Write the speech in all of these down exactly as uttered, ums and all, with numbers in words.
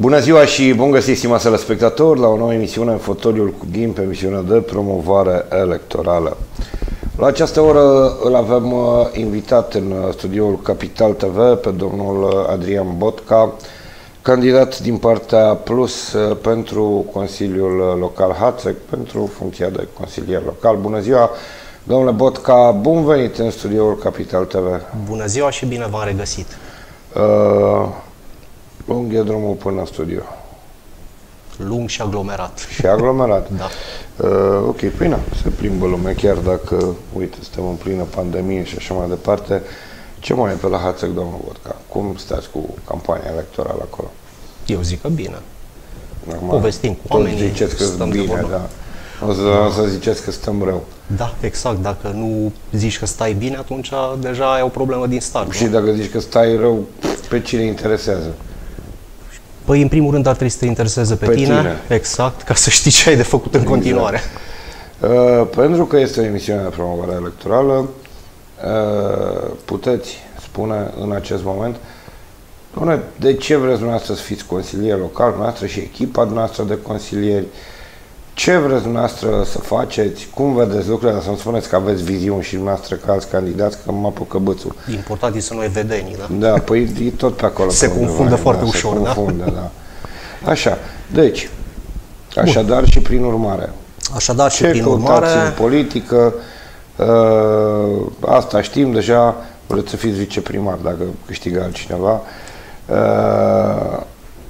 Bună ziua și bun găsit, stimați telespectatori, la o nouă emisiune în fotoliul cu Ghim, pe emisiunea de promovare electorală. La această oră îl avem invitat în studioul Capital T V pe domnul Adrian Botca, candidat din partea Plus pentru Consiliul Local Hațeg, pentru funcția de consilier local. Bună ziua, domnule Botca, bun venit în studioul Capital T V. Bună ziua și bine v-am regăsit. Uh, lung e drumul până în studio. Lung și aglomerat. Și aglomerat. Da. Uh, ok, păi na, se plimbă lumea, chiar dacă, uite, suntem în plină pandemie și așa mai departe. Ce mai e pe la Hațeg, domnul Botca? Cum stați cu campania electorală acolo? Eu zic că bine. Normal. Povestim cu oamenii, toți ziceți că stăm de bine, vorbă. da. O să, da. o să ziceți că stăm rău. Da, exact. Dacă nu zici că stai bine, atunci deja ai o problemă din start. Și nu? dacă zici că stai rău, pe cine interesează? Păi, în primul rând, ar trebui să te intereseze pe, Pe tine, tine. Exact, ca să știi ce ai de făcut în continuare. Uh, pentru că este o emisiune de promovare electorală, uh, puteți spune în acest moment, doamne, de ce vreți dumneavoastră să fiți consilier local, dumneavoastră și echipa dumneavoastră de consilieri, ce vreți dumneavoastră să faceți, cum vedeți lucrurile, să-mi spuneți că aveți viziuni și dumneavoastră ca alți candidați, că mă apucă bățul. Important e să nu ai vedenii, da? Da, păi e tot pe acolo. Se pe confundă undeva, foarte da, ușor, se da? confundă, da? Așa, deci, așadar Bun. și prin urmare. Așadar și ce prin căutați urmare... în politică, uh, asta știm deja, vreți să fiți viceprimar dacă câștigă altcineva, uh,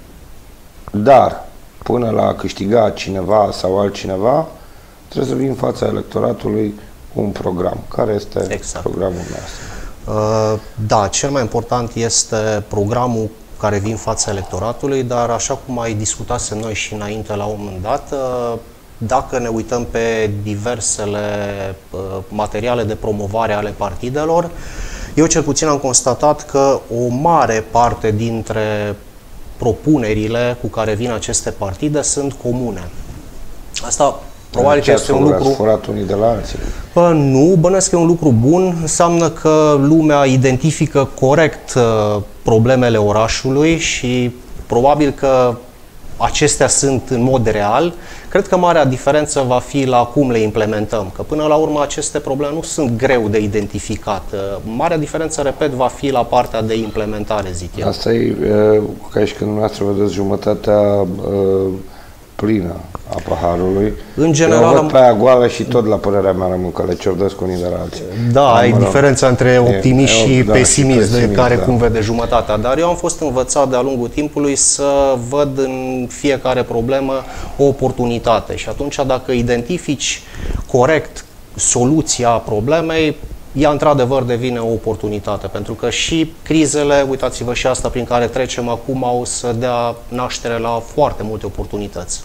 dar până la a câștiga cineva sau altcineva, trebuie să vii în fața electoratului cu un program. Care este exact. programul nostru? Uh, da, cel mai important este programul care vine în fața electoratului, dar așa cum ai discutat noi și înainte la un moment dat, uh, dacă ne uităm pe diversele uh, materiale de promovare ale partidelor, eu cel puțin am constatat că o mare parte dintre propunerile cu care vin aceste partide sunt comune. Asta probabil că este un lucru... Ați furat unii de la alții? Bă, nu, bănesc că e un lucru bun. Înseamnă că lumea identifică corect uh, problemele orașului și probabil că acestea sunt în mod real. Cred că marea diferență va fi la cum le implementăm, că până la urmă aceste probleme nu sunt greu de identificat. Marea diferență, repet, va fi la partea de implementare, zic eu. Asta e ca și când dumneavoastră vedeți jumătatea uh, plină a paharului. În general, eu văd am... pe aia goală și tot la părerea mea rămân că le ciordesc unii de la alții. Da, ai diferența între optimist e, și da, pesimist, și pesimist, de care da. cum vede jumătatea. Dar eu am fost învățat de-a lungul timpului să văd în fiecare problemă o oportunitate. Și atunci, dacă identifici corect soluția problemei, ea într-adevăr devine o oportunitate. Pentru că și crizele, uitați-vă și asta prin care trecem acum, au să dea naștere la foarte multe oportunități.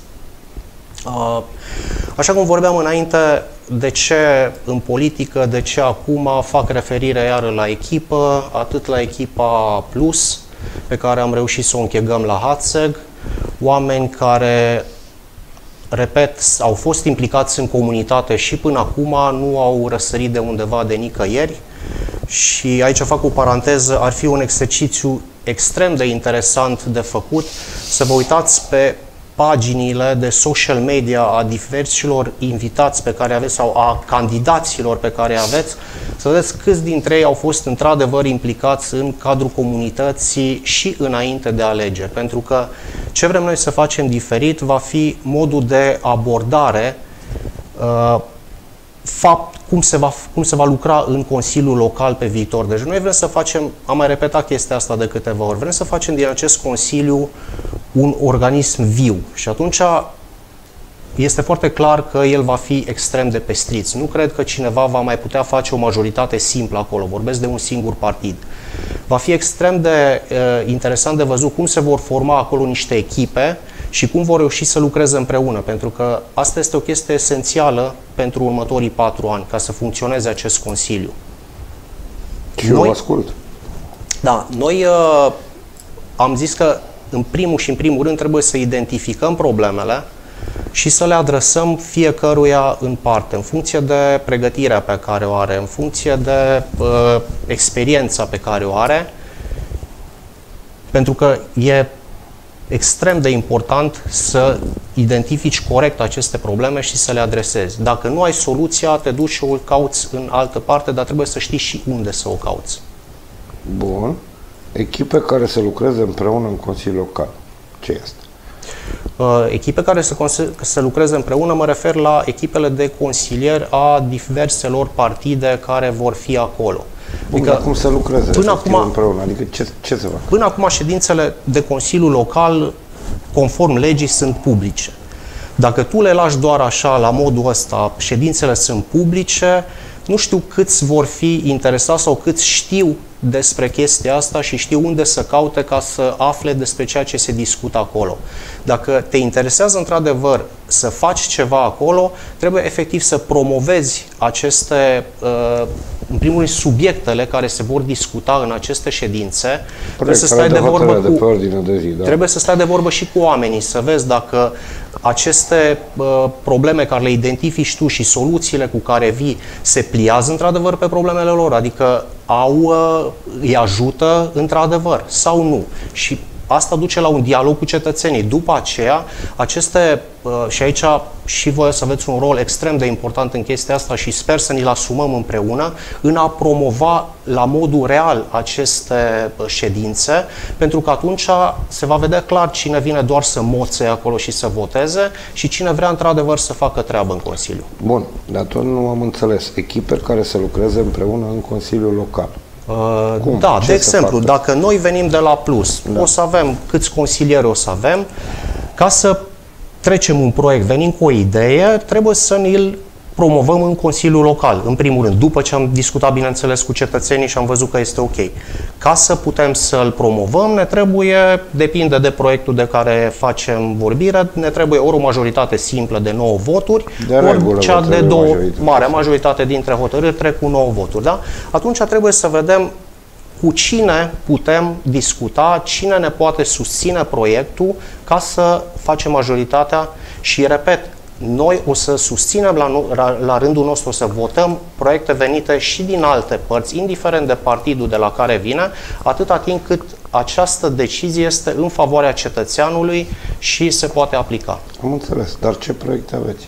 Așa cum vorbeam înainte, de ce în politică, de ce acum fac referire iară la echipă, atât la echipa Plus, pe care am reușit să o închegăm la Hațeg, oameni care, repet, au fost implicați în comunitate și până acum nu au răsărit de undeva de nicăieri. Și aici fac o paranteză, ar fi un exercițiu extrem de interesant de făcut, să vă uitați pe paginile de social media a diversilor invitați pe care aveți sau a candidaților pe care aveți, să vedeți câți dintre ei au fost într-adevăr implicați în cadrul comunității și înainte de alegeri. Pentru că ce vrem noi să facem diferit va fi modul de abordare, uh, fapt, cum se, va, cum se va lucra în Consiliul Local pe viitor. Deci noi vrem să facem, am mai repetat chestia asta de câteva ori, vrem să facem din acest Consiliu un organism viu și atunci este foarte clar că el va fi extrem de pestriț. Nu cred că cineva va mai putea face o majoritate simplă acolo, vorbesc de un singur partid. Va fi extrem de uh, interesant de văzut cum se vor forma acolo niște echipe și cum vor reuși să lucreze împreună, pentru că asta este o chestie esențială pentru următorii patru ani, ca să funcționeze acest Consiliu. Și eu ascult. Da, noi uh, am zis că în primul și în primul rând trebuie să identificăm problemele și să le adresăm fiecăruia în parte, în funcție de pregătirea pe care o are, în funcție de uh, experiența pe care o are, pentru că e extrem de important să identifici corect aceste probleme și să le adresezi. Dacă nu ai soluția, te duci și o cauți în altă parte, dar trebuie să știi și unde să o cauți. Bun. Echipe care să lucreze împreună în Consiliul Local. Ce este? Echipe care să, să lucreze împreună, mă refer la echipele de consilieri a diverselor partide care vor fi acolo. Bun, adică, cum să lucreze până acum, împreună? Adică ce, ce se fac? Până acum ședințele de Consiliul Local, conform legii, sunt publice. Dacă tu le lași doar așa, la modul ăsta, ședințele sunt publice, nu știu câți vor fi interesați sau câți știu despre chestia asta și știu unde să caute ca să afle despre ceea ce se discută acolo. Dacă te interesează într-adevăr să faci ceva acolo, trebuie efectiv să promovezi aceste, în primul rând, subiectele care se vor discuta în aceste ședințe. Trebuie să stai de vorbă cu, de ordine de zi, da. Trebuie să stai de vorbă și cu oamenii, să vezi dacă aceste uh, probleme care le identifici tu și soluțiile cu care vii se pliază într-adevăr pe problemele lor, adică au, uh, îi ajută într-adevăr sau nu. Și asta duce la un dialog cu cetățenii. După aceea, aceste, uh, și aici și voi să aveți un rol extrem de important în chestia asta și sper să ni-l asumăm împreună în a promova la modul real aceste ședințe, pentru că atunci se va vedea clar cine vine doar să moțe acolo și să voteze și cine vrea într-adevăr să facă treabă în Consiliu. Bun, dar tot nu am înțeles. Echipe care să lucreze împreună în Consiliul Local. Uh, da, ce de exemplu, dacă noi venim de la Plus, da. O să avem câți consilieri o să avem, ca să trecem un proiect, venim cu o idee, trebuie să ne-l promovăm în Consiliul Local, în primul rând, după ce am discutat, bineînțeles, cu cetățenii și am văzut că este ok. Ca să putem să-l promovăm, ne trebuie, depinde de proiectul de care facem vorbire, ne trebuie ori o majoritate simplă de nouă voturi, de ori regulă, cea de două, majoritate. marea majoritate dintre hotărâri trec cu nouă voturi. Da? Atunci trebuie să vedem cu cine putem discuta, cine ne poate susține proiectul ca să facem majoritatea și, repet, noi o să susținem la, la rândul nostru, o să votăm proiecte venite și din alte părți, indiferent de partidul de la care vine, atâta timp cât această decizie este în favoarea cetățeanului și se poate aplica. Am înțeles, dar ce proiecte aveți?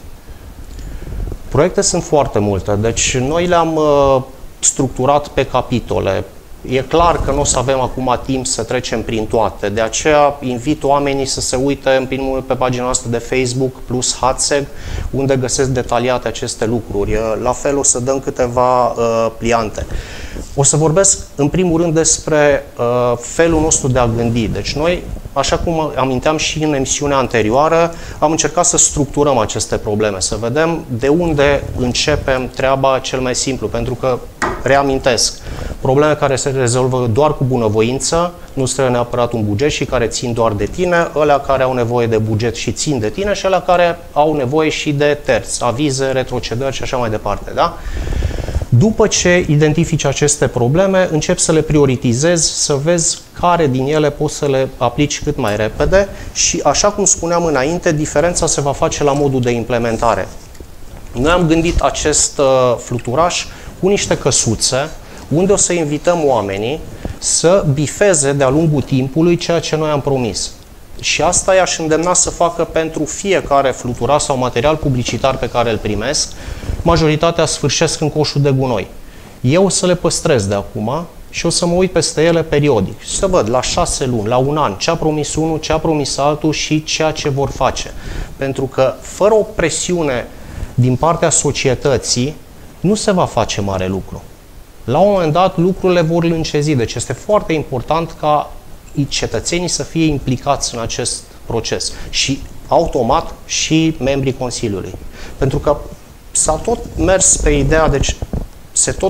Proiecte sunt foarte multe, deci noi le-am uh, structurat pe capitole. E clar că nu o să avem acum timp să trecem prin toate, de aceea invit oamenii să se uite în primul rând pe pagina noastră de Facebook plus Hatzeg, unde găsesc detaliate aceste lucruri. La fel o să dăm câteva uh, pliante. O să vorbesc în primul rând despre uh, felul nostru de a gândi. Deci noi, așa cum aminteam și în emisiunea anterioară, am încercat să structurăm aceste probleme, să vedem de unde începem treaba cel mai simplu, pentru că, reamintesc, probleme care se rezolvă doar cu bunăvoință, nu trebuie neapărat un buget și care țin doar de tine, ălea care au nevoie de buget și țin de tine și ălea care au nevoie și de terți, avize, retrocedări și așa mai departe. Da? După ce identifici aceste probleme, începi să le prioritizezi, să vezi care din ele poți să le aplici cât mai repede și, așa cum spuneam înainte, diferența se va face la modul de implementare. Noi am gândit acest uh, fluturaș cu niște căsuțe, unde o să invităm oamenii să bifeze de-a lungul timpului ceea ce noi am promis. Și asta i-aș îndemna să facă pentru fiecare fluturaș sau material publicitar pe care îl primesc. Majoritatea sfârșesc în coșul de gunoi. Eu o să le păstrez de acum și o să mă uit peste ele periodic și să văd la șase luni, la un an, ce a promis unul, ce a promis altul și ceea ce vor face. Pentru că fără o presiune din partea societății nu se va face mare lucru. La un moment dat lucrurile vor lâncezi, deci este foarte important ca cetățenii să fie implicați în acest proces și automat și membrii Consiliului. Pentru că s-a tot mers pe ideea, deci se tot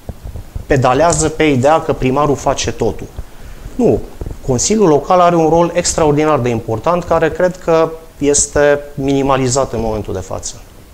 pedalează pe ideea că primarul face totul. Nu. Consiliul Local are un rol extraordinar de important care cred că este minimalizat în momentul de față.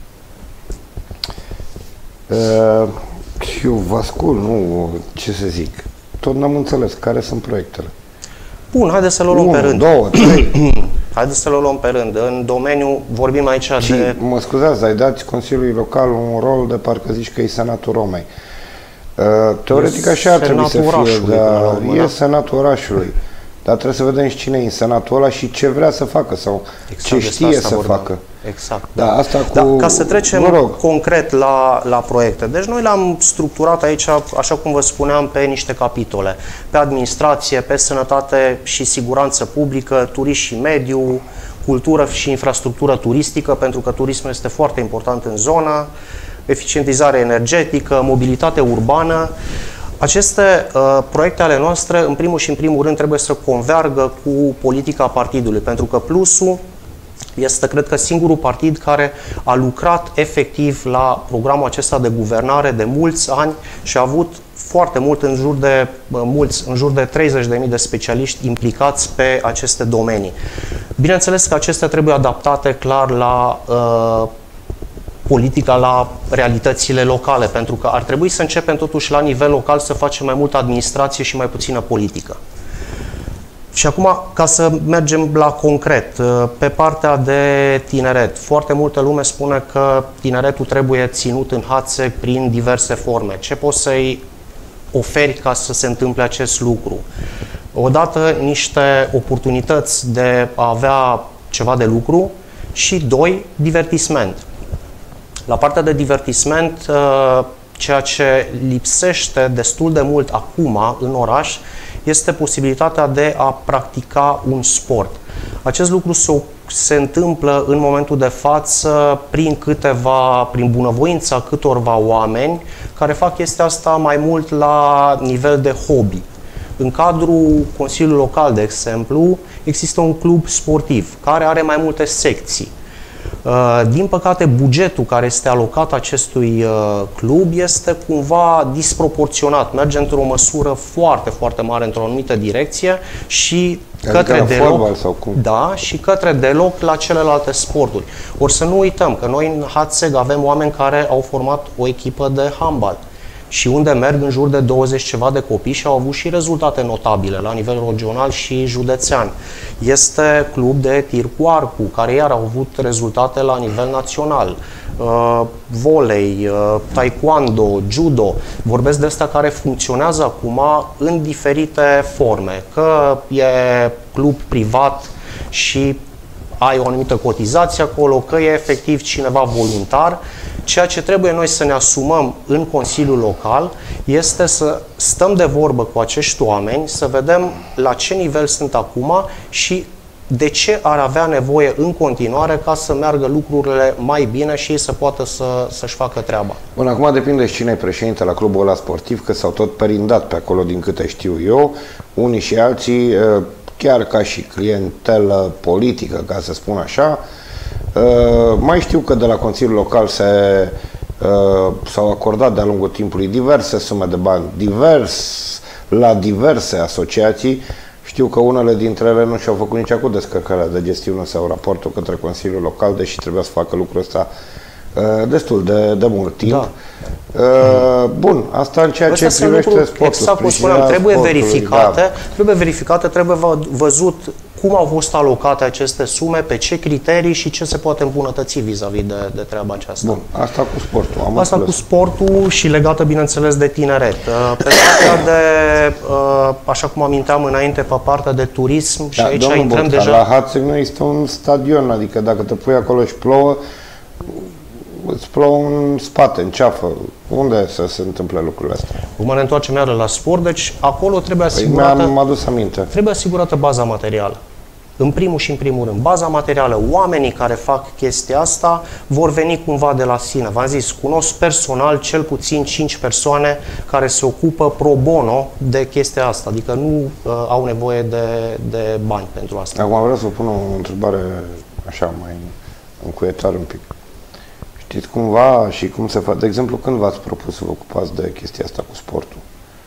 Uh, eu vă ascult, nu ce să zic. Tot n-am înțeles care sunt proiectele. Bun, haideți să le luăm Unu, pe rând. două, trei. Haideți să le luăm pe rând. În domeniu, vorbim aici și, de... mă scuzați, ai dat Consiliului Local un rol de parcă zici că e Senatul Romei. Uh, teoretic așa ar trebui să fie, dar e Senatul orașului. dar trebuie să vedem și cine e în Senatul ăla și ce vrea să facă sau exact, ce știe să vorbeam. facă. Exact. Da, asta cu... da, ca să trecem mă rog. concret la, la proiecte. Deci noi le-am structurat aici, așa cum vă spuneam, pe niște capitole. Pe administrație, pe sănătate și siguranță publică, turism și mediu, cultură și infrastructură turistică, pentru că turismul este foarte important în zonă, eficientizare energetică, mobilitate urbană. Aceste uh, proiecte ale noastre, în primul și în primul rând, trebuie să convergă cu politica partidului, pentru că Plusul este, cred că, singurul partid care a lucrat efectiv la programul acesta de guvernare de mulți ani și a avut foarte mult, în jur de, mulți, în jur de treizeci de mii de specialiști implicați pe aceste domenii. Bineînțeles că acestea trebuie adaptate clar la uh, politica, la realitățile locale, pentru că ar trebui să începem totuși la nivel local să facem mai multă administrație și mai puțină politică. Și acum, ca să mergem la concret, pe partea de tineret, foarte multă lume spune că tineretul trebuie ținut în Hațeg prin diverse forme. Ce poți să-i oferi ca să se întâmple acest lucru? Odată, niște oportunități de a avea ceva de lucru și, doi, divertisment. La partea de divertisment, ceea ce lipsește destul de mult acum în oraș este posibilitatea de a practica un sport. Acest lucru se, se întâmplă în momentul de față prin câteva, prin bunăvoința câtorva oameni care fac chestia asta mai mult la nivel de hobby. În cadrul Consiliului Local, de exemplu, există un club sportiv care are mai multe secții. Din păcate, bugetul care este alocat acestui club este cumva disproporționat, merge într-o măsură foarte, foarte mare într-o anumită direcție și adică către deloc, sau cum? Da, și către deloc la celelalte sporturi. Ori să nu uităm că noi în Hațeg avem oameni care au format o echipă de handbal și unde merg în jur de douăzeci ceva de copii și au avut și rezultate notabile la nivel regional și județean. Este club de tir cu arcul, care iar au avut rezultate la nivel național. Uh, volei, uh, taekwondo, judo, vorbesc de astea care funcționează acum în diferite forme, că e club privat și ai o anumită cotizație acolo, că e efectiv cineva voluntar. Ceea ce trebuie noi să ne asumăm în Consiliul Local este să stăm de vorbă cu acești oameni, să vedem la ce nivel sunt acum și de ce ar avea nevoie în continuare ca să meargă lucrurile mai bine și ei să poată să, să-și facă treaba. Bun, acum depinde și cine e președinte la clubul ăla sportiv, că s-au tot perindat pe acolo din câte știu eu, unii și alții, chiar ca și clientelă politică, ca să spun așa. Uh, mai știu că de la Consiliul Local se, uh, s-au acordat de-a lungul timpului diverse sume de bani, divers, la diverse asociații. Știu că unele dintre ele nu și-au făcut nici acum descărcarea de gestiune sau raportul către Consiliul Local, deși trebuia să facă lucrul ăsta uh, destul de, de mult timp. Da. Uh, bun, asta în ceea Astea ce privește lucruri, sportul. exact cum spuneam, trebuie verificate, da. trebuie verificate, trebuie văzut cum au fost alocate aceste sume, pe ce criterii și ce se poate îmbunătăți vis-a-vis -vis de, de treaba aceasta. Bun, asta cu sportul. Am asta înțeles. cu sportul și legată, bineînțeles, de tineret. Pe partea de, așa cum aminteam înainte, pe partea de turism, da, și aici intrăm Botcar, deja... La Hațeg nu există un stadion, adică dacă te pui acolo și plouă, îți plouă în spate, în ceafă. Unde să se întâmple lucrurile astea? Cum ne întoarcem iară la sport, deci acolo trebuie asigurată... Păi mi-am adus aminte. Trebuie asigurată baza materială. În primul și în primul rând, baza materială. Oamenii care fac chestia asta vor veni cumva de la sine. V-am zis, cunosc personal cel puțin cinci persoane care se ocupă pro bono de chestia asta, adică nu uh, au nevoie de, de bani pentru asta. Acum vreau să vă pun o întrebare așa mai încuietare un pic. Știți cumva și cum se face? De exemplu, când v-ați propus să vă ocupați de chestia asta cu sportul?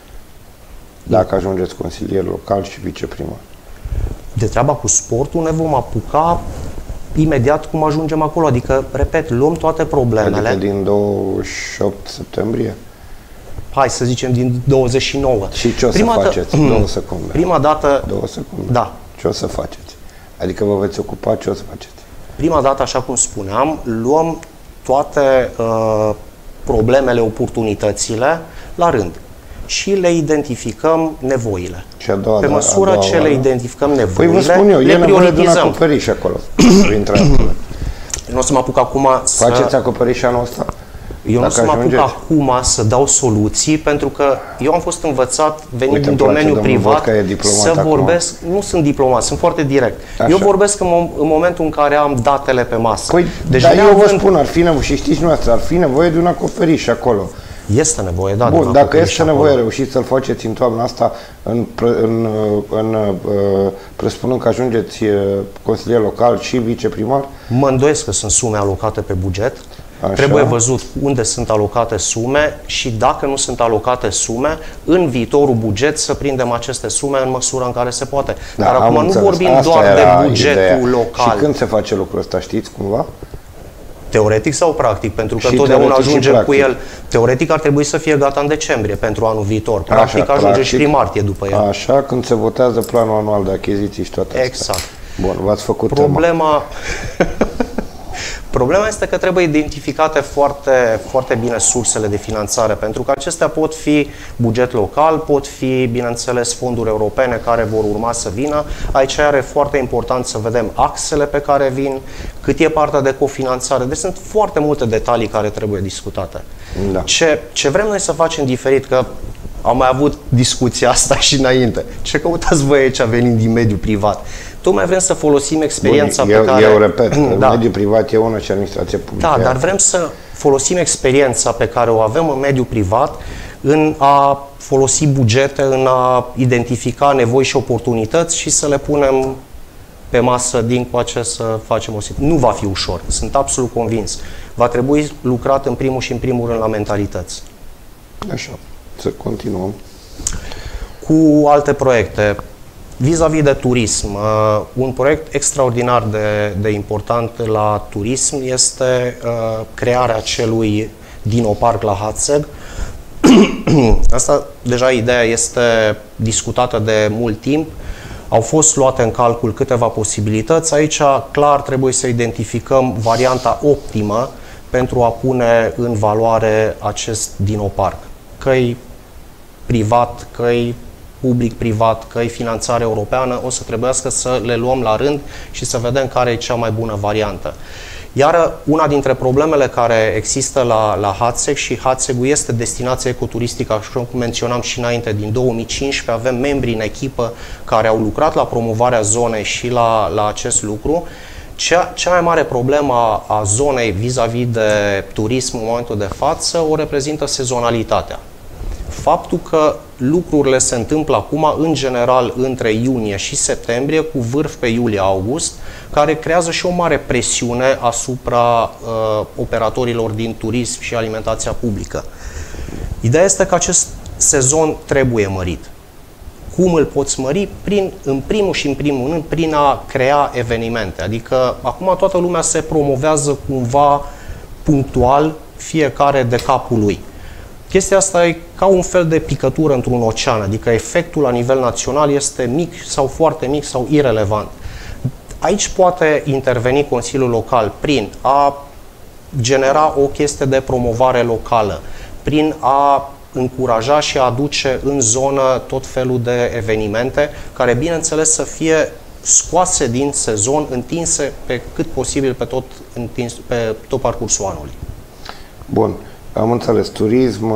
Dacă ajungeți consilier local și viceprimar. De treaba cu sportul ne vom apuca imediat cum ajungem acolo. Adică, repet, luăm toate problemele. Adică din douăzeci și opt septembrie? Hai să zicem din douăzeci și nouă. Și ce o să faceți? Două secunde. Prima dată... Două secunde? Da. Ce o să faceți? Adică vă veți ocupa, ce o să faceți? Prima dată, așa cum spuneam, luăm toate uh, problemele, oportunitățile la rând. și le identificăm nevoile. Și a doua, Pe măsură a doua ce le identificăm nevoile, păi vă spun eu, le e nevoie de un prioritizăm. acoperiș acolo. Printre Nu o să mă apuc acum să... Faceți acoperiș anul ăsta? Eu nu o să mă apuc ajungeți. acum să dau soluții, pentru că eu am fost învățat, venind Uite, din îmi place, domeniul domnul privat, Vodca e diplomat să acum. vorbesc, nu sunt diplomat, sunt foarte direct. Așa. Eu vorbesc în, mom- în momentul în care am datele pe masă. Păi, deci dar eu vă neavând- spun, ar fi nevoie, și știți noastră, ar fi nevoie de un acoperiș acolo. Este nevoie, da. de Bun, un dacă acoperiș este acolo. nevoie, reușiți să-l faceți în toamna asta, în, pre- în, în, în presupunând că ajungeți uh, consilier local și viceprimar? Mă îndoiesc că sunt sume alocate pe buget. Așa. Trebuie văzut unde sunt alocate sume și dacă nu sunt alocate sume, în viitorul buget să prindem aceste sume în măsura în care se poate. Da, Dar am acum nu înțeles. vorbim Asta doar era de bugetul ideea. local. Și când se face lucrul ăsta, știți cumva? Teoretic sau practic? Pentru că Și întotdeauna teoretic și ajungem cu practic. el. Teoretic ar trebui să fie gata în decembrie pentru anul viitor. Practic Așa, ajunge practic. și prin martie după el. Așa, când se votează planul anual de achiziții și toate astea. Exact. Bun, v-ați făcut tema. Problema... Problema este că trebuie identificate foarte, foarte bine sursele de finanțare, pentru că acestea pot fi buget local, pot fi, bineînțeles, fonduri europene care vor urma să vină. Aici are foarte important să vedem axele pe care vin, cât e partea de cofinanțare. Deci sunt foarte multe detalii care trebuie discutate. Da. Ce, ce vrem noi să facem diferit, că am mai avut discuția asta și înainte. Ce căutați voi aici venind din mediul privat? Tocmai vrem să folosim experiența Bun, pe eu, care... eu repet, da. mediul privat e una și administrație publică. Da, dar vrem să folosim experiența pe care o avem în mediul privat în a folosi bugete, în a identifica nevoi și oportunități și să le punem pe masă din coace să facem o situație. Nu va fi ușor, sunt absolut convins. Va trebui lucrat în primul și în primul rând la mentalități. Așa, să continuăm. Cu alte proiecte, vis-a-vis de turism, uh, un proiect extraordinar de, de important la turism este uh, crearea acelui dinoparc la Hatzeg. Asta, deja ideea este discutată de mult timp. Au fost luate în calcul câteva posibilități. Aici, clar, trebuie să identificăm varianta optimă pentru a pune în valoare acest dinoparc. Că-i privat, că-i public-privat, că-i finanțare europeană, o să trebuiască să le luăm la rând și să vedem care e cea mai bună variantă. Iar una dintre problemele care există la, la Hatzeg, și Hatzegul este destinație ecoturistică, așa cum menționam și înainte, din două mii cincisprezece avem membri în echipă care au lucrat la promovarea zonei și la, la acest lucru. Cea, cea mai mare problemă a, a zonei vis-a-vis de turism în momentul de față o reprezintă sezonalitatea. Faptul că lucrurile se întâmplă acum, în general, între iunie și septembrie, cu vârf pe iulie-august, care creează și o mare presiune asupra uh, operatorilor din turism și alimentația publică. Ideea este că acest sezon trebuie mărit. Cum îl poți mări? Prin, în primul și în primul rând, prin a crea evenimente. Adică, acum toată lumea se promovează cumva punctual, fiecare de capul lui. Chestia asta e ca un fel de picătură într-un ocean, adică efectul la nivel național este mic sau foarte mic sau irelevant. Aici poate interveni Consiliul Local prin a genera o chestie de promovare locală, prin a încuraja și a aduce în zonă tot felul de evenimente care, bineînțeles, să fie scoase din sezon, întinse pe cât posibil pe tot, întins, pe tot parcursul anului. Bun. Am înțeles, turism,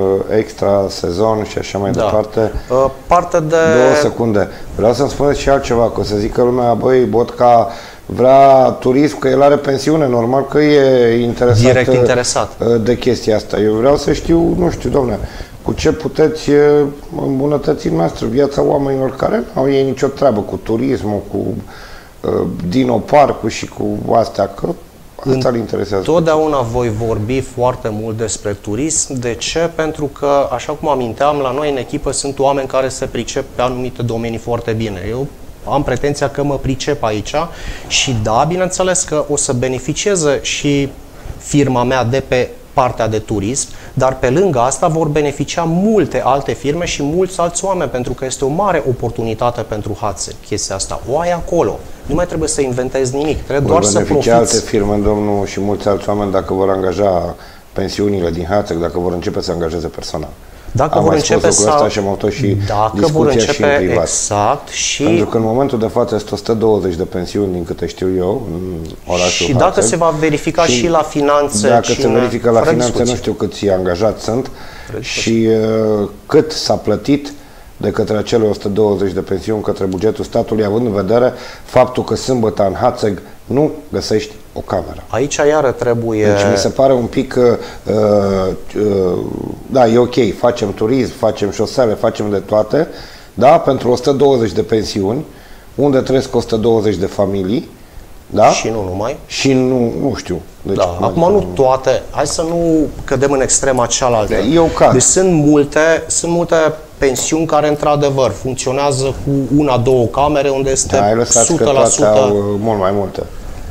extra sezon și așa mai da. departe. Parte de... Două secunde. Vreau să-mi spuneți și altceva, că o să zică lumea, băi, Vodca vrea turism, că el are pensiune, normal că e interesat, direct interesat de chestia asta. Eu vreau să știu, nu știu, domnule, cu ce puteți îmbunătăți noastră viața oamenilor care nu au ei nicio treabă cu turismul, cu uh, dinoparcul și cu astea, că asta îl interesează. Totdeauna voi vorbi foarte mult despre turism. De ce? Pentru că, așa cum aminteam, la noi în echipă sunt oameni care se pricep pe anumite domenii foarte bine. Eu am pretenția că mă pricep aici și da, bineînțeles că o să beneficieze și firma mea de pe partea de turism, dar pe lângă asta vor beneficia multe alte firme și mulți alți oameni, pentru că este o mare oportunitate pentru Hatzeg chestia asta. O ai acolo. Nu mai trebuie să inventezi nimic, trebuie doar să profiți. alte firme, domnul, și mulți alți oameni dacă vor angaja pensiunile din Hatzeg, dacă vor începe să angajeze personal. Dacă am vor mai spus începe lucrul să... ăsta și am avut și Dacă vor discuția și în începe, privat. exact, și... Pentru că în momentul de față este o sută douăzeci de pensiuni, din câte știu eu, în orașul Și dacă Harțel. se va verifica și, și la finanțe... Dacă cine... se verifică la finanțe, discuție. nu știu câți angajați sunt și uh, cât s-a plătit de către acele o sută douăzeci de pensiuni către bugetul statului, având în vedere faptul că sâmbătă în Hațeg nu găsești o cameră. Aici iară trebuie... Deci mi se pare un pic că, uh, uh, da, e ok, facem turism, facem șosele, facem de toate, da, pentru o sută douăzeci de pensiuni, unde trăiesc o sută douăzeci de familii, da? Și nu numai. Și nu, nu știu. Deci, Da, acum nu toate, hai să nu cădem în extrema cealaltă. Eu cad. Deci sunt multe, sunt multe pensiuni care într-adevăr funcționează cu una, două camere unde este Da, ai lăsat o sută că la toate sută. au uh, mult mai multe.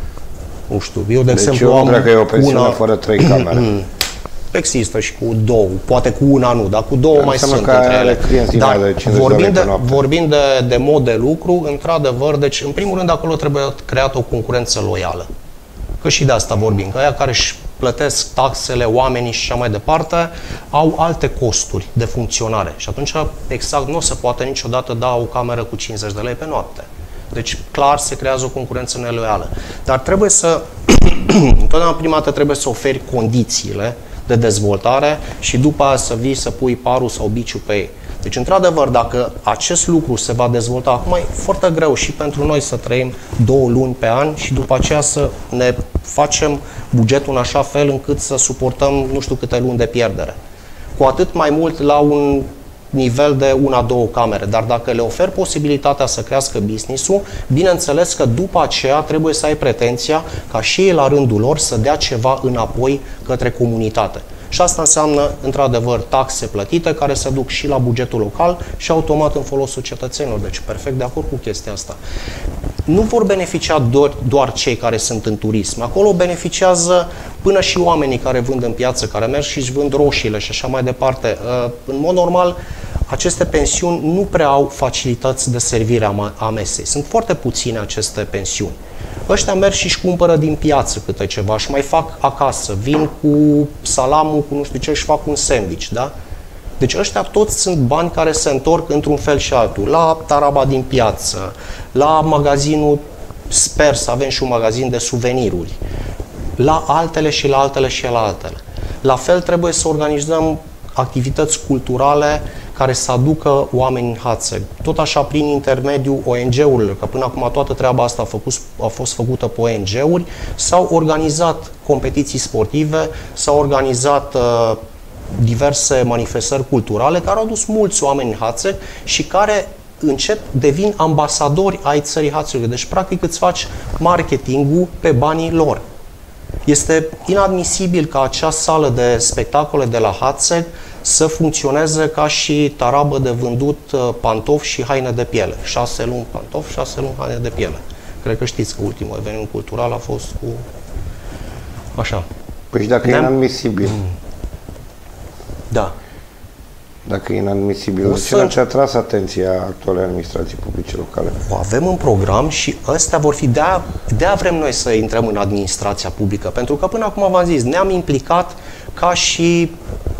Nu știu, eu de Deci exemplu eu nu am cred că e o pensiune una, fără trei camere. există și cu două, poate cu una nu, dar cu două Dar mai înseamnă sunt că între are ele. clienți din Dar alea de cincizeci de vorbind, lei de, pe noapte. vorbind de, de mod de lucru, într-adevăr, deci în primul rând acolo trebuie creată o concurență loială. Că și de asta vorbim, că aia care își plătesc taxele, oamenii și așa mai departe, au alte costuri de funcționare. Și atunci, exact, nu se poate niciodată da o cameră cu cincizeci de lei pe noapte. Deci, clar, se creează o concurență neloială. Dar trebuie să, întotdeauna prima dată trebuie să oferi condițiile de dezvoltare și după aia să vii să pui parul sau biciul pe ei. Deci, într-adevăr, dacă acest lucru se va dezvolta, acum e foarte greu și pentru noi să trăim două luni pe an și după aceea să ne facem bugetul în așa fel încât să suportăm nu știu câte luni de pierdere. Cu atât mai mult la un nivel de una, două camere. Dar dacă le oferi posibilitatea să crească business-ul, bineînțeles că după aceea trebuie să ai pretenția ca și ei la rândul lor să dea ceva înapoi către comunitate. Și asta înseamnă, într-adevăr, taxe plătite care se duc și la bugetul local și automat în folosul cetățenilor. Deci, perfect de acord cu chestia asta. Nu vor beneficia doar, doar cei care sunt în turism. Acolo beneficiază până și oamenii care vând în piață, care merg și își vând roșiile și așa mai departe. În mod normal, aceste pensiuni nu prea au facilități de servire a mesei. Sunt foarte puține aceste pensiuni. Ăștia merg și își cumpără din piață câte ceva și mai fac acasă. Vin cu salamul, cu nu știu ce, și fac un sandwich, da? Deci ăștia toți sunt bani care se întorc într-un fel și altul. La taraba din piață, la magazinul, sper să avem și un magazin de suveniruri, la altele și la altele și la altele. La fel trebuie să organizăm activități culturale care să aducă oameni în Hațeg. Tot așa prin intermediul O N G-urilor, că până acum toată treaba asta a, făcut, a fost făcută pe O N G-uri, s-au organizat competiții sportive, s-au organizat uh, diverse manifestări culturale care au dus mulți oameni în Hațeg și care încet devin ambasadori ai țării Hațegului. Deci, practic, îți faci marketingul pe banii lor. Este inadmisibil ca acea sală de spectacole de la Hațeg să funcționeze ca și tarabă de vândut pantofi și haine de piele. Șase luni pantofi, șase luni haine de piele. Cred că știți că ultimul eveniment cultural a fost cu... așa. Păi și dacă e inadmisibil? Da. Dacă e inadmisibil, O de să... ce ce a tras atenția actualei administrații publice locale? O avem în program și ăstea vor fi, de-aia, de-aia vrem noi să intrăm în administrația publică, pentru că până acum v-am zis, ne-am implicat ca și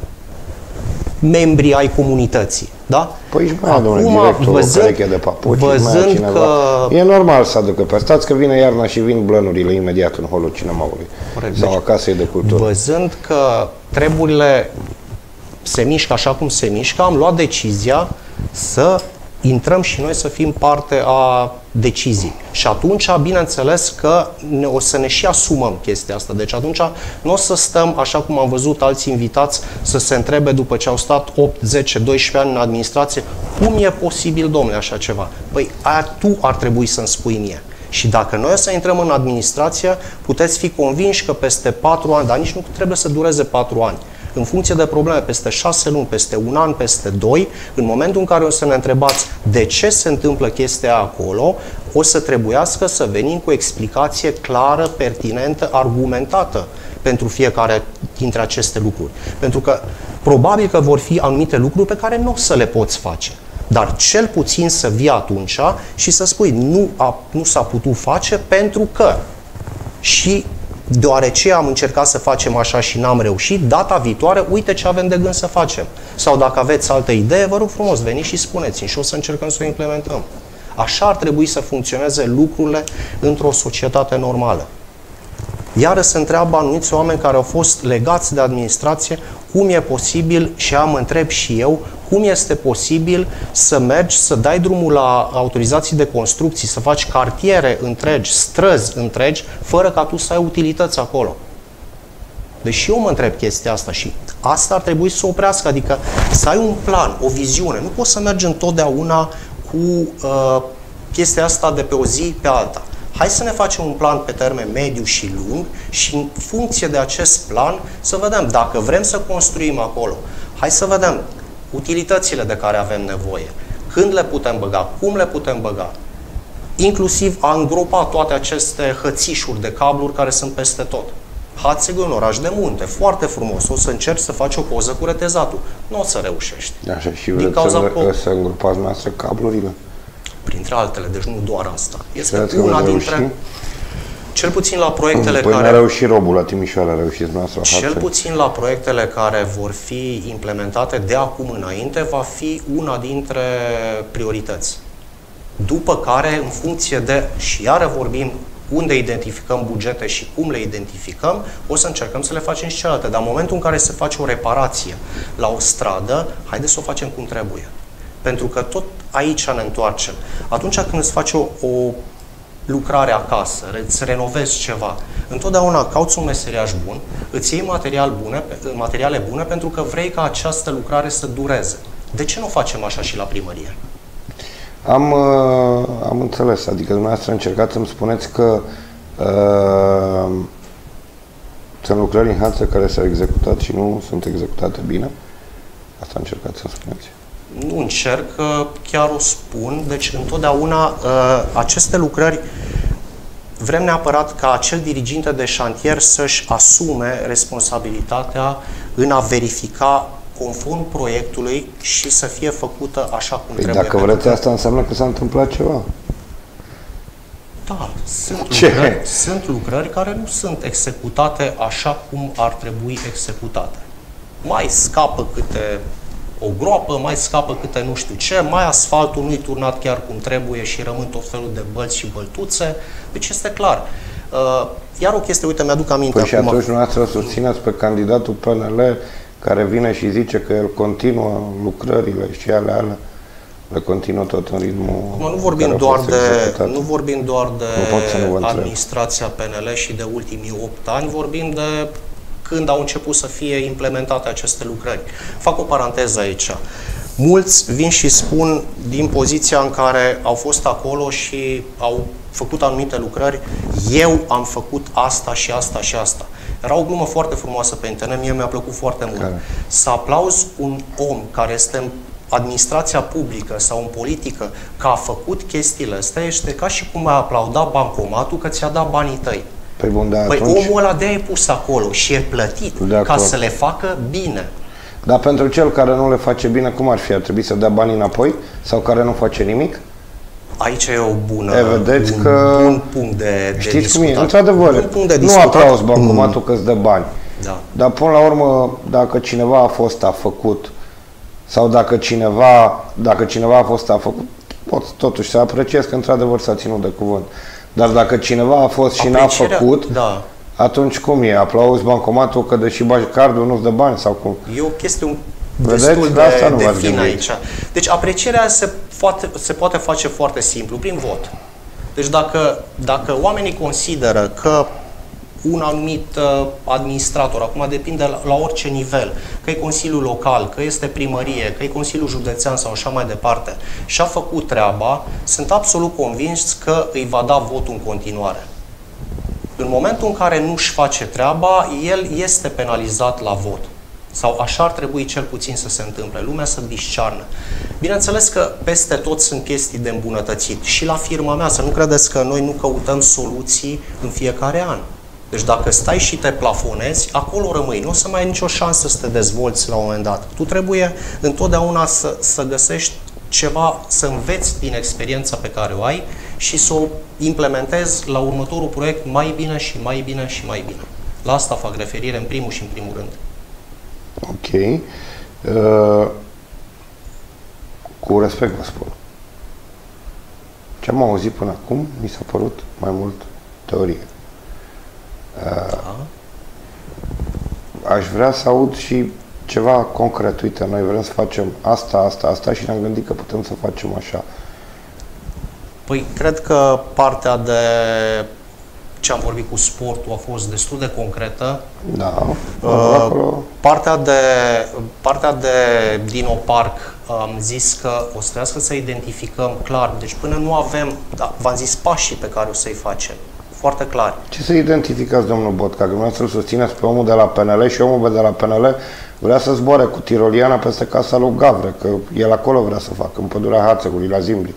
membrii ai comunității, da? Păi și mai domnule directorul, văzând, o pereche de papuci, văzând că... E normal să aducă pe stați că vine iarna și vin blănurile imediat în holul cinemaului. Corect. Sau Deci, a casei de cultură. Văzând că treburile se mișcă așa cum se mișcă, am luat decizia să intrăm și noi să fim parte a decizii. Și atunci, bineînțeles că ne, o să ne și asumăm chestia asta. Deci atunci nu o să stăm, așa cum am văzut alți invitați, să se întrebe după ce au stat opt, zece, doisprezece ani în administrație, cum e posibil, domnule, așa ceva? Păi aia tu ar trebui să-mi spui mie. Și dacă noi o să intrăm în administrație, puteți fi convinși că peste patru ani, dar nici nu trebuie să dureze patru ani, în funcție de probleme, peste șase luni, peste un an, peste doi, în momentul în care o să ne întrebați de ce se întâmplă chestia acolo, o să trebuiască să venim cu o explicație clară, pertinentă, argumentată pentru fiecare dintre aceste lucruri. Pentru că probabil că vor fi anumite lucruri pe care nu o să le poți face. Dar cel puțin să vii atunci și să spui nu, a, nu s-a putut face pentru că. Și deoarece am încercat să facem așa și n-am reușit, data viitoare, uite ce avem de gând să facem. Sau dacă aveți altă idee, vă rog frumos, veniți și spuneți-mi și o să încercăm să o implementăm. Așa ar trebui să funcționeze lucrurile într-o societate normală. Iară se întreabă anumiți oameni care au fost legați de administrație cum e posibil, și am întreb și eu, cum este posibil să mergi, să dai drumul la autorizații de construcții, să faci cartiere întregi, străzi întregi, fără ca tu să ai utilități acolo. Deci și eu mă întreb chestia asta și asta ar trebui să oprească, adică să ai un plan, o viziune. Nu poți să mergi întotdeauna cu uh, chestia asta de pe o zi pe alta. Hai să ne facem un plan pe termen mediu și lung și în funcție de acest plan să vedem dacă vrem să construim acolo. Hai să vedem utilitățile de care avem nevoie, când le putem băga, cum le putem băga. Inclusiv a îngropa toate aceste hățișuri de cabluri care sunt peste tot. Hațeg e un oraș de munte, foarte frumos. O să încerci să faci o poză cu retezatul. Nu o să reușești. Așa, și vreți să, să îngropați noastră cablurile? Printre altele, deci nu doar asta. Este una dintre... Cel puțin la proiectele păi care... Păi n-a reușit Robul la Timișoara, a reușit noastră. Cel puțin la proiectele care vor fi implementate de acum înainte, va fi una dintre priorități. După care, în funcție de... Și iară vorbim unde identificăm bugete și cum le identificăm, o să încercăm să le facem și celelalte. Dar în momentul în care se face o reparație la o stradă, haideți să o facem cum trebuie. Pentru că tot aici ne întoarcem. Atunci când îți faci o, o lucrare acasă, îți renovezi ceva, întotdeauna cauți un meseriaș bun, îți iei material bune, materiale bune pentru că vrei ca această lucrare să dureze. De ce nu facem așa și la primărie? Am, uh, am înțeles, adică dumneavoastră încercați să-mi spuneți că uh, sunt lucrări în Hațeg care s-au executat și nu sunt executate bine? Asta încercați să-mi spuneți. Nu încerc, chiar o spun. Deci, întotdeauna, aceste lucrări vrem neapărat ca acel diriginte de șantier să-și asume responsabilitatea în a verifica conform proiectului și să fie făcută așa cum păi trebuie. Dacă vreți că... asta, înseamnă că s-a întâmplat ceva. Da, sunt lucrări, sunt lucrări care nu sunt executate așa cum ar trebui executate. Mai scapă câte o groapă, mai scapă câte nu știu ce, mai asfaltul nu-i turnat chiar cum trebuie și rămân tot felul de bălți și băltuțe. Deci este clar. Iar o chestie, uite, mi-aduc aminte păi acum. Și atunci dumneavoastră susțineți pe candidatul P N L care vine și zice că el continuă lucrările și ale alea, le continuă tot în ritmul. Nu vorbim doar de, nu vorbim doar de administrația P N L și de ultimii opt ani, vorbim de când au început să fie implementate aceste lucrări. Fac o paranteză aici. Mulți vin și spun din poziția în care au fost acolo și au făcut anumite lucrări, eu am făcut asta și asta și asta. Era o glumă foarte frumoasă pe internet, mie mi-a plăcut foarte mult. Care? Să aplauzi un om care este în administrația publică sau în politică că a făcut chestiile astea, este ca și cum ai aplauda bancomatul că ți-a dat banii tăi. Păi, bun, păi atunci... omul ăla de-aia e pus acolo și e plătit ca să le facă bine. Dar pentru cel care nu le face bine, cum ar fi? Ar trebui să dea banii înapoi? Sau care nu face nimic? Aici e o bună, e, vedeți un că... bun punct de, de știți discutat. cum e? Într-adevăr, nu aplauzi bancomatul mm. că îți dă bani. Da. Dar până la urmă, dacă cineva a fost, a făcut, sau dacă cineva, dacă cineva a fost, a făcut, poți totuși să apreciez că într-adevăr s-a ținut de cuvânt. Dar dacă cineva a fost și n-a făcut, da. Atunci cum e? Aplauzi bancomatul că deși bagi cardul nu-ți dă bani sau cum? E o chestie un destul de, asta de fină aici. Deci aprecierea se poate, se poate face foarte simplu, prin vot. Deci dacă, dacă oamenii consideră că un anumit uh, administrator, acum depinde la, la orice nivel, că e Consiliul Local, că este primărie, că e Consiliul Județean sau așa mai departe, și-a făcut treaba, sunt absolut convins că îi va da votul în continuare. În momentul în care nu-și face treaba, el este penalizat la vot. Sau așa ar trebui cel puțin să se întâmple. Lumea să discearnă. Bineînțeles că peste tot sunt chestii de îmbunătățit. Și la firma mea, să nu credeți că noi nu căutăm soluții în fiecare an. Deci dacă stai și te plafonezi, acolo rămâi. Nu o să mai ai nicio șansă să te dezvolți la un moment dat. Tu trebuie întotdeauna să, să găsești ceva, să înveți din experiența pe care o ai și să o implementezi la următorul proiect mai bine și mai bine și mai bine. La asta fac referire în primul și în primul rând. Ok. Uh, cu respect vă spun. Ce am auzit până acum mi s-a părut mai mult teorie. Uh, da. Aș vrea să aud și ceva concret. Uite, noi vrem să facem asta, asta, asta și ne-am gândit că putem să facem așa. Păi, cred că partea de ce am vorbit cu sportul a fost destul de concretă. Da. Uh, partea de, partea de Dinoparc am zis că o să trebuiască să identificăm clar. Deci până nu avem, da, v-am zis pașii pe care o să-i facem. Foarte clar. Ce să identificați, domnul Botca? Că dumneavoastră îl susțineți pe omul de la P N L și omul de la P N L vrea să zboare cu tiroliana peste casa lui Gavre, că el acolo vrea să facă, în pădurea Hațegului, la Zimbli.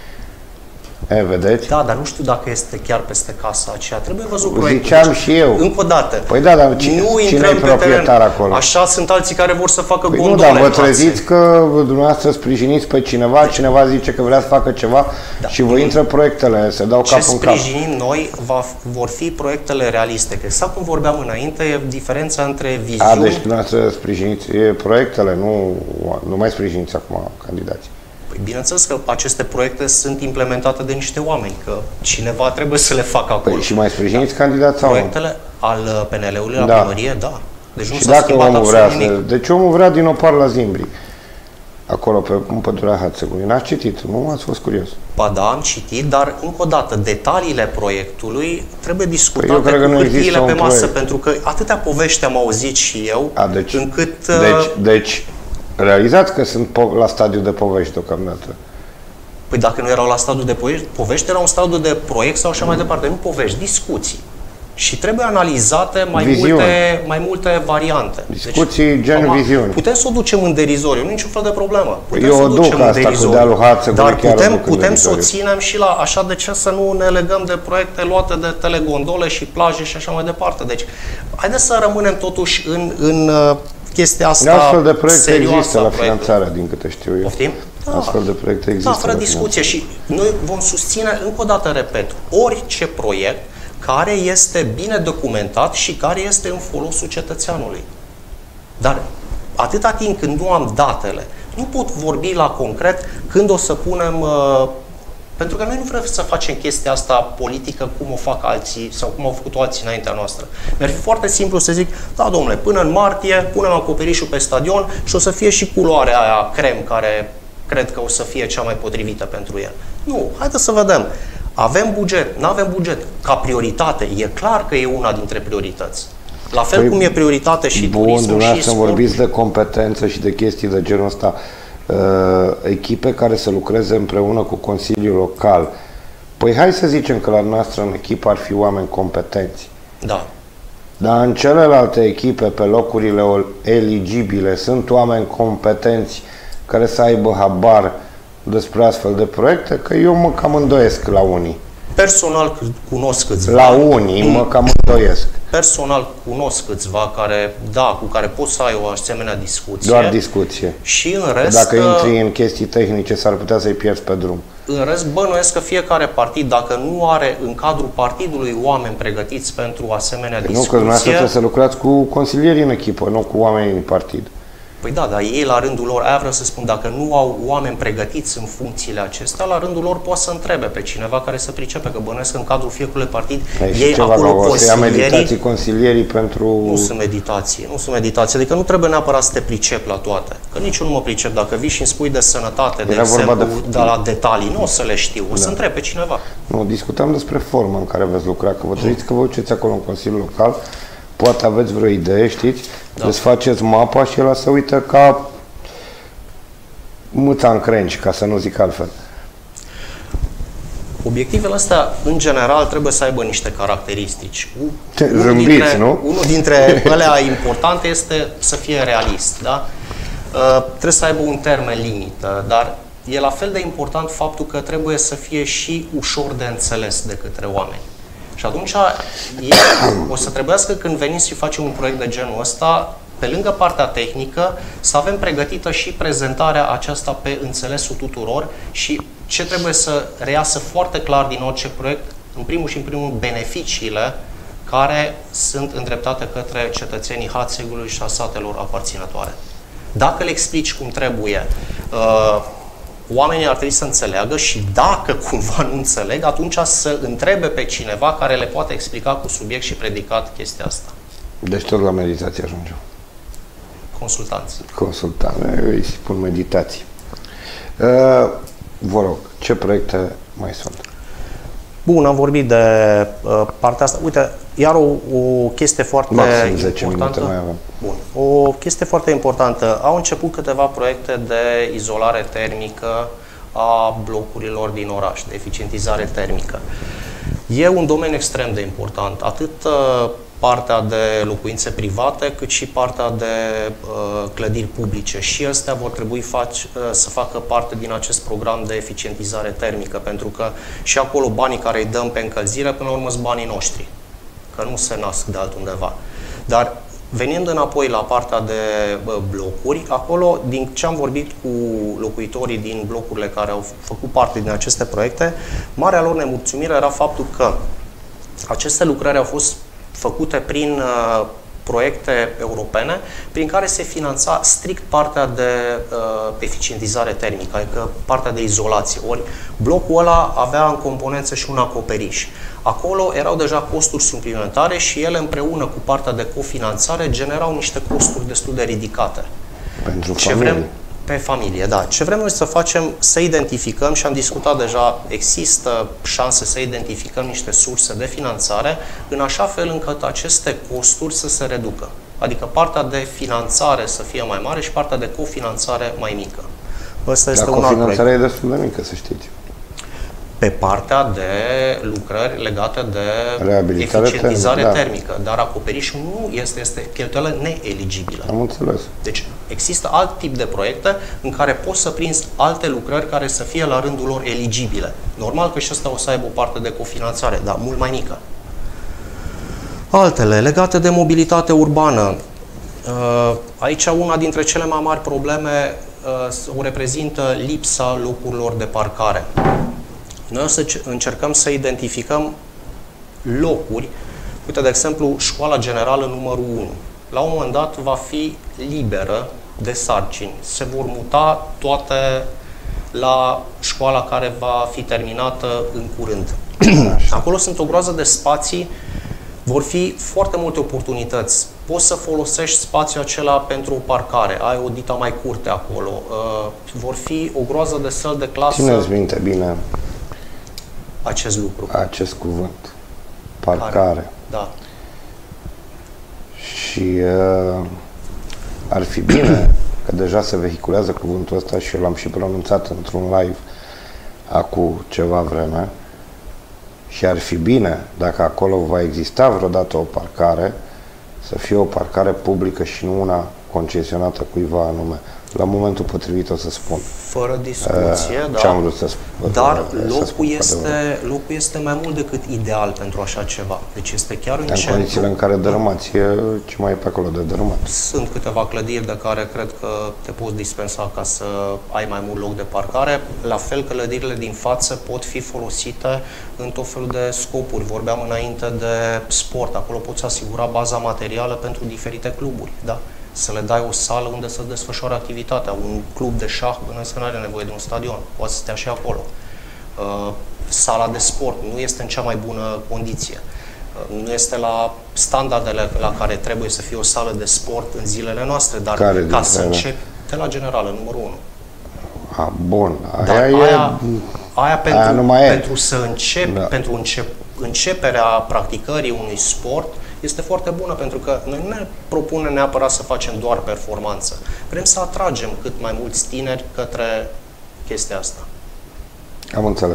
E, vedeți? Da, dar nu știu dacă este chiar peste casa aceea. Trebuie văzut proiectul. Ziceam deci, și eu. Încă o dată. Păi da, dar cine, nu cine e proprietar acolo? Așa sunt alții care vor să facă păi gondole. Nu, dar vă treziți că dumneavoastră sprijiniți pe cineva, deci, cineva zice că vrea să facă ceva da, și vă intră proiectele, se dau cap în cap. Ce sprijinim noi va, vor fi proiectele realiste. Că exact cum vorbeam înainte, e diferența între viziuni... A, deci dumneavoastră sprijiniți proiectele, nu, nu mai sprijiniți acum candidații. Păi bineînțeles că aceste proiecte sunt implementate de niște oameni, că cineva trebuie să le facă acolo. Păi și mai sprijiniți da. candidați sau proiectele al P N L-ului la da. primărie, da. Deci nu și s-a dacă omul vrea nimic. să... Deci omul vrea Dinopar la Zimbri. Acolo, pe în pădurea Hațegului. N-ați citit, nu? Ați fost curios. Ba da, am citit, dar încă o dată, detaliile proiectului trebuie discutate păi cu hârtiile pe masă, proiect. pentru că atâtea povești am auzit și eu, A, deci, încât... Deci, deci, realizați că sunt la stadiu de povești deocamdată. Păi dacă nu erau la stadiul de povești, povești erau în stadiul de proiect sau așa mm. mai departe, nu povești, discuții. Și trebuie analizate mai multe, mai multe variante. Discuții deci, gen mama, viziuni. Putem să o ducem în derizoriu, nu niciun fel de problemă. Putem Eu să o o ducem duc în asta derizoriu. cu dealul Hațegului, dar chiar putem, o duc în putem să o derizoriu. ținem și la așa, de ce să nu ne legăm de proiecte luate de telegondole și plaje și așa mai departe. Deci, haideți să rămânem totuși în, în chestia asta. De astfel de proiecte există la finanțarea, din câte știu eu. Poftim? Da. Astfel de proiecte există. Da, fără discuție. Și noi vom susține, încă o dată repet, orice proiect care este bine documentat și care este în folosul cetățeanului. Dar atâta timp când nu am datele, nu pot vorbi la concret când o să punem... Uh, pentru că noi nu vrem să facem chestia asta politică cum o fac alții sau cum au făcut alții înaintea noastră. Mi-ar fi foarte simplu să zic, da, domnule, până în martie punem acoperișul pe stadion și o să fie și culoarea aia crem care cred că o să fie cea mai potrivită pentru el. Nu, haideți să vedem. Avem buget, nu avem buget. Ca prioritate, e clar că e una dintre priorități. La fel păi, cum e prioritate și bun, turismul și sportul. Vorbiți de competență și de chestii de genul ăsta. Uh, echipe care să lucreze împreună cu Consiliul Local. Păi hai să zicem că la noastră în echipă ar fi oameni competenți. Da. Dar în celelalte echipe, pe locurile eligibile, sunt oameni competenți care să aibă habar despre astfel de proiecte, că eu mă cam îndoiesc la unii. Personal cunosc câțiva. La unii mă cam îndoiesc. Personal cunosc câțiva care, da, cu care poți să ai o asemenea discuție. Doar discuție. Și în rest... Dacă intri în chestii tehnice, s-ar putea să-i pierzi pe drum. În rest, bănuiesc că fiecare partid, dacă nu are în cadrul partidului oameni pregătiți pentru asemenea discuție... Nu, că dumneavoastră trebuie să lucrați cu consilierii în echipă, nu cu oamenii din partid. Păi da, dar ei la rândul lor, aia vreau să spun, dacă nu au oameni pregătiți în funcțiile acestea, la rândul lor poate să întrebe pe cineva care să pricepe, că bănuiesc că în cadrul fiecărui partid ei, ei acolo consilierii... meditații consilierii pentru... Nu sunt meditații, nu sunt meditații, adică nu trebuie neapărat să te pricep la toate, că nici eu nu mă pricep, dacă vii și îmi spui de sănătate, de exemplu, de... de la detalii, nu o să le știu, o da. să întreb pe cineva. Nu, discutăm despre forma în care veți lucra, că vă trăiți că vă uceți acolo în Consiliul Local, poate aveți vreo idee, știți, da. Desfaceți mapa și el se uită ca muța în crengi, ca să nu zic altfel. Obiectivele astea, în general, trebuie să aibă niște caracteristici. Unul Zâmbiți, dintre, nu? Unul dintre alea importante este să fie realist. Da? Uh, trebuie să aibă un termen limită, dar e la fel de important faptul că trebuie să fie și ușor de înțeles de către oameni. Și atunci e, o să trebuiască, când veniți și facem un proiect de genul ăsta, pe lângă partea tehnică, să avem pregătită și prezentarea aceasta pe înțelesul tuturor și ce trebuie să reiasă foarte clar din orice proiect, în primul și în primul beneficiile care sunt îndreptate către cetățenii Hațegului și a satelor aparținătoare. Dacă le explici cum trebuie, oamenii ar trebui să înțeleagă și dacă cumva nu înțeleg, atunci să întrebe pe cineva care le poate explica cu subiect și predicat chestia asta. Deci tot la meditație ajungem. Consultanți. Consultanți, îi spun meditații. Vă rog, ce proiecte mai sunt? Bun, am vorbit de uh, partea asta. Uite, iar o, o chestie foarte Maxim zece importantă. Minute mai avem. Bun. O chestie foarte importantă. Au început câteva proiecte de izolare termică a blocurilor din oraș, de eficientizare termică. E un domeniu extrem de important. Atât uh, partea de locuințe private, cât și partea de uh, clădiri publice. Și astea vor trebui faci, uh, să facă parte din acest program de eficientizare termică, pentru că și acolo banii care îi dăm pe încălzire, până la urmă, sunt banii noștri, că nu se nasc de altundeva. Dar venind înapoi la partea de uh, blocuri, acolo, din ce am vorbit cu locuitorii din blocurile care au făcut parte din aceste proiecte, marea lor nemulțumire era faptul că aceste lucrări au fost făcute prin uh, proiecte europene, prin care se finanța strict partea de uh, eficientizare termică, adică partea de izolație. Ori blocul ăla avea în componență și un acoperiș. Acolo erau deja costuri suplimentare și ele împreună cu partea de cofinanțare generau niște costuri destul de ridicate. Pentru Ce familie. vrem pe familie, da. Ce vrem noi să facem, să identificăm, și am discutat deja, există șanse să identificăm niște surse de finanțare, în așa fel încât aceste costuri să se reducă. Adică partea de finanțare să fie mai mare și partea de cofinanțare mai mică. Ăsta este un alt proiect. Cofinanțarea e destul de mică, să știți. Pe partea de lucrări legate de Reabilitare eficientizare termică, da. termică, dar acoperișul nu este, este cheltuială neeligibilă. Am înțeles. Deci există alt tip de proiecte în care poți să prinzi alte lucrări care să fie la rândul lor eligibile. Normal că și ăsta o să aibă o parte de cofinanțare, dar mult mai mică. Altele, legate de mobilitate urbană. Aici una dintre cele mai mari probleme o reprezintă lipsa locurilor de parcare. Noi o să încercăm să identificăm locuri. Uite, de exemplu, școala generală numărul unu. La un moment dat va fi liberă de sarcini. Se vor muta toate la școala care va fi terminată în curând. Acolo sunt o groază de spații, vor fi foarte multe oportunități. Poți să folosești spațiul acela pentru o parcare, ai o dita mai curte acolo. Vor fi o groază de săli de clasă. Țineți minte bine acest lucru. Acest cuvânt. Parcare. Care? Da. Și uh, ar fi bine, că deja se vehiculează cuvântul ăsta și l-am și pronunțat într-un live acum ceva vreme, și ar fi bine, dacă acolo va exista vreodată o parcare, să fie o parcare publică și nu una concesionată cuiva anume. La momentul potrivit o să spun. Fără discuție, uh, da. Ce am vrut să spun. Dar să locul, spun este, locul este mai mult decât ideal pentru așa ceva. Deci este chiar în În centru. condițiile în care dărâmați, e ce mai e pe acolo de dărâmat. Sunt câteva clădiri de care cred că te poți dispensa ca să ai mai mult loc de parcare. La fel, clădirile din față pot fi folosite în tot felul de scopuri. Vorbeam înainte de sport. Acolo poți asigura baza materială pentru diferite cluburi. Da? Să le dai o sală unde să desfășoare activitatea. Un club de șah, bănuiesc că nu are nevoie de un stadion. Poate să stea și acolo. Uh, sala de sport nu este în cea mai bună condiție. Uh, nu este la standardele la care trebuie să fie o sală de sport în zilele noastre, dar care ca să începi de la generală, numărul unu. A, bun. Aia, Dar e, aia, aia pentru, aia nu mai e. pentru să începi, da. pentru încep, începerea practicării unui sport, este foarte bună, pentru că noi nu ne propunem neapărat să facem doar performanță. Vrem să atragem cât mai mulți tineri către chestia asta. Am înțeles.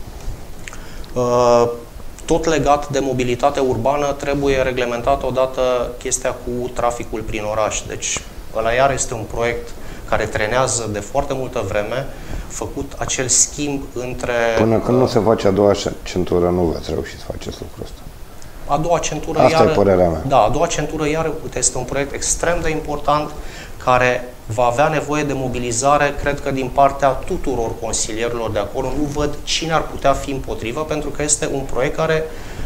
Tot legat de mobilitate urbană, trebuie reglementată odată chestia cu traficul prin oraș. Deci, ăla iar este un proiect care trenează de foarte multă vreme, făcut acel schimb între... Până când nu se face a doua centură, nu veți reuși să faceți lucrul ăsta. a doua centură Asta iară, e părerea mea. Da, a doua centură iară este un proiect extrem de important care va avea nevoie de mobilizare, cred că din partea tuturor consilierilor de acolo. Nu văd cine ar putea fi împotrivă, pentru că este un proiect care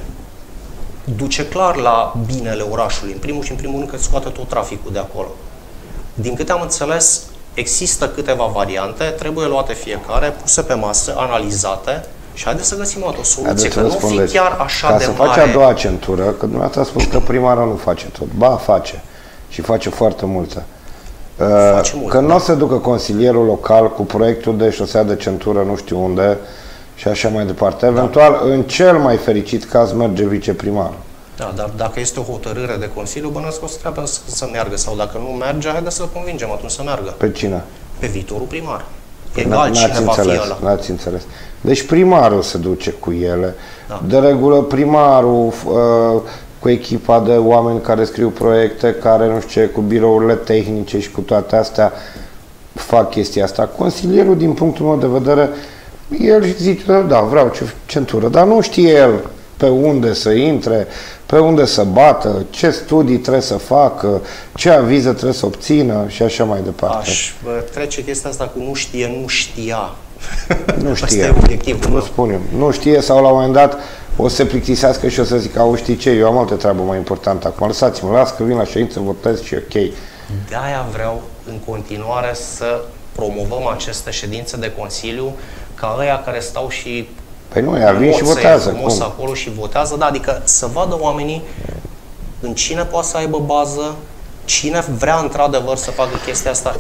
duce clar la binele orașului, în primul și în primul rând că scoate tot traficul de acolo. Din câte am înțeles, există câteva variante, trebuie luate fiecare, puse pe masă, analizate și haideți să găsim o altă soluție, că nu fi chiar așa Ca de să mare. faci a doua centură, că dumneavoastră a spus că primarul nu face tot. Ba, face. Și face foarte multă. Face mult, că nu da. o să ducă consilierul local cu proiectul de șosea de centură nu știu unde și așa mai departe. Eventual, da. În cel mai fericit caz, merge viceprimarul. Da, dar dacă este o hotărâre de Consiliu, bănuiesc că o să treabă să, să meargă. Sau dacă nu merge, haideți să-l convingem atunci să meargă. Pe cine? Pe viitorul primar. Egal cine va fi ăla. N-ați înțeles. Deci primarul se duce cu ele. Da. De regulă primarul uh, cu echipa de oameni care scriu proiecte, care nu știu ce, cu birourile tehnice și cu toate astea, fac chestia asta. Consilierul, din punctul meu de vedere, el zice, da, vreau ce centură, dar nu știe el pe unde să intre, pe unde să bată, ce studii trebuie să facă, ce avize trebuie să obțină și așa mai departe. Aș trece chestia asta cu nu știe, nu știa. Nu știe. Asta e obiectivul. Nu spunem. Nu știe sau la un moment dat o să se plictisească și o să zic, au, știi ce, eu am altă treabă mai importantă acum, lăsați-mă, las că vin la ședință, votez și ok. De-aia vreau în continuare să promovăm aceste ședințe de Consiliu ca ăia care stau și Păi nu, ea vin și votează. Cum? Acolo și votează, da, adică să vadă oamenii în cine poate să aibă bază, cine vrea într-adevăr să facă chestia asta.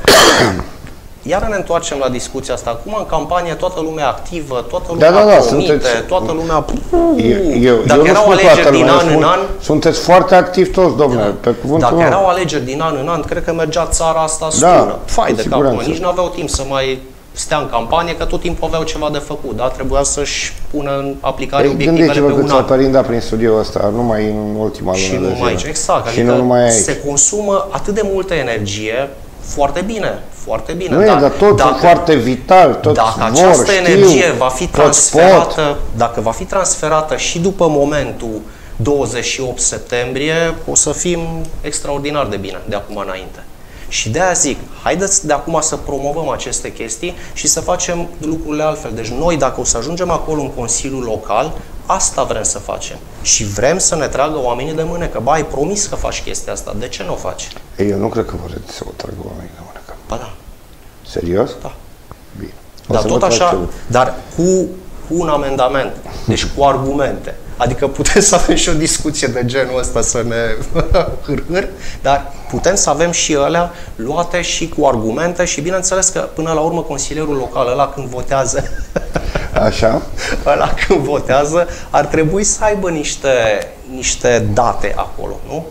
Iar ne întoarcem la discuția asta. Acum, în campanie, toată lumea activă, toată lumea da, da, da, promite, sunteți... toată lumea... Eu, eu, Dacă eu erau alegeri din an în an... Sunteți foarte activi toți, domnule, da. Pe cuvântul Dacă meu. erau alegeri din an în an, cred că mergea țara asta da, spună. Fai de capul, siguranță. nici nu aveau timp să mai stea în campanie, că tot timpul aveau ceva de făcut, da? Trebuia să-și pună în aplicare Ei, obiectivele pe un an. Gândiți-vă cât s-a perindat prin studioul ăsta, numai în ultima lună Și de nu zile. mai aici, exact. Și adică nu numai aici. se consumă atât de multă energie, foarte bine, foarte bine. Nu dar, e, dar tot dacă, foarte vital, tot Dacă vor, această știu, energie va fi transferată, pot. dacă va fi transferată și după momentul douăzeci și opt septembrie, o să fim extraordinar de bine de acum înainte. Și de aia zic, haideți de acum să promovăm aceste chestii și să facem lucrurile altfel. Deci noi, dacă o să ajungem acolo în Consiliul Local, asta vrem să facem. Și vrem să ne tragă oamenii de mânecă. Ba, ai promis că faci chestia asta, de ce nu o faci? Ei, eu nu cred că vor să o tragă oamenii de mânecă. Ba da. Serios? Da. Bine. O Dar să tot vă așa, trag dar cu, cu un amendament, deci cu argumente. Adică putem să avem și o discuție de genul ăsta să ne hârhâr, dar putem să avem și alea luate și cu argumente și bineînțeles că până la urmă consilierul local, ăla când votează, Așa? ăla când votează, ar trebui să aibă niște, niște date acolo, nu?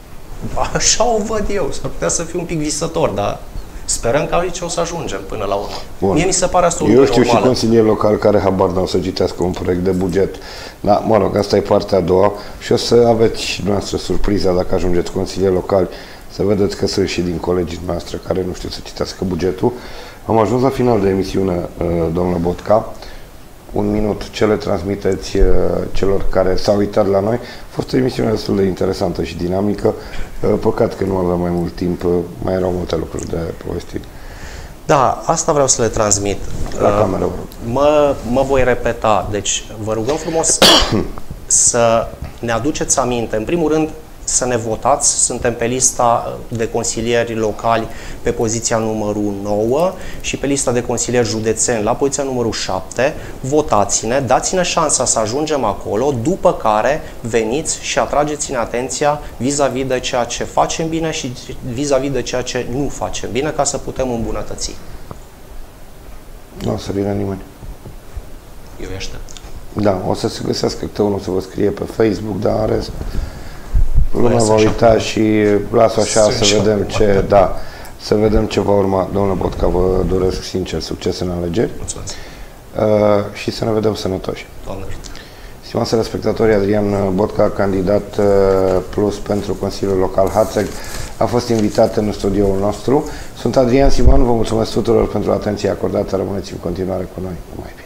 Așa o văd eu, s-ar putea să fiu un pic visător, dar sperăm că aici o să ajungem până la urmă. Bun. Mie mi se pare asta o Eu știu normală. și consilieri locali care habar n-au să citească un proiect de buget. Da, mă rog, asta e partea a doua și o să aveți și dumneavoastră surpriza dacă ajungeți consilieri locali, să vedeți că sunt și din colegii noastre care nu știu să citească bugetul. Am ajuns la final de emisiune, domnule Botka. Un minut, ce le transmiteți celor care s-au uitat la noi? A fost o emisiune destul de interesantă și dinamică. Păcat că nu aveam mai mult timp, mai erau multe lucruri de povestit. Da, asta vreau să le transmit. La uh, cameră. Mă, mă voi repeta. Deci, vă rugăm frumos să ne aduceți aminte. În primul rând, să ne votați. Suntem pe lista de consilieri locali pe poziția numărul nouă și pe lista de consilieri județeni la poziția numărul șapte. Votați-ne, dați-ne șansa să ajungem acolo, după care veniți și atrageți-ne atenția vis-a-vis de ceea ce facem bine și vis-a-vis de ceea ce nu facem bine, ca să putem îmbunătăți. Nu o să vină nimeni. Eu îi aștept. Da, o să se găsească câte unul să vă scrie pe Facebook, dar în rest lumea va uita și las așa să vedem ce, da, să vedem ce va urma. Domnule Botka, vă doresc sincer succes în alegeri. Mulțumesc. Uh, și să ne vedem sănătoși. Doamne. Stimați telespectatori, Adrian Botka, candidat uh, plus pentru Consiliul Local Hațeg, a fost invitat în studioul nostru. Sunt Adrian Simon, vă mulțumesc tuturor pentru atenția acordată, rămâneți în continuare cu noi. Numai bine.